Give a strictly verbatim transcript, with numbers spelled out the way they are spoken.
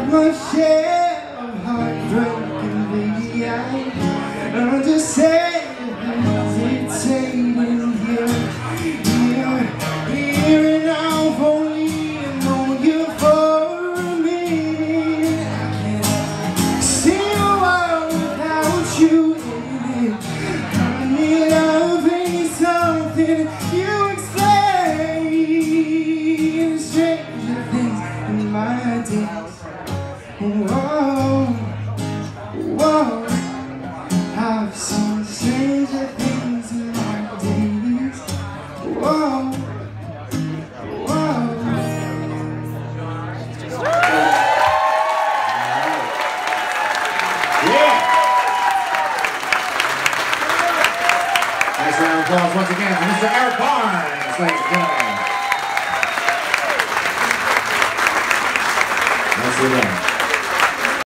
had my share of heartbreak and baby I understand hesitating here, here, here and now. I've only known you for a minute. I can't see a world without you in it. I need love ain't something you explain. Stranger things in my days. Whoa, whoa, I've seen stranger things in my days. Whoa, whoa. Yeah! Nice round of applause once again for Mister Eric Barnes, ladies and gentlemen. Nicely done.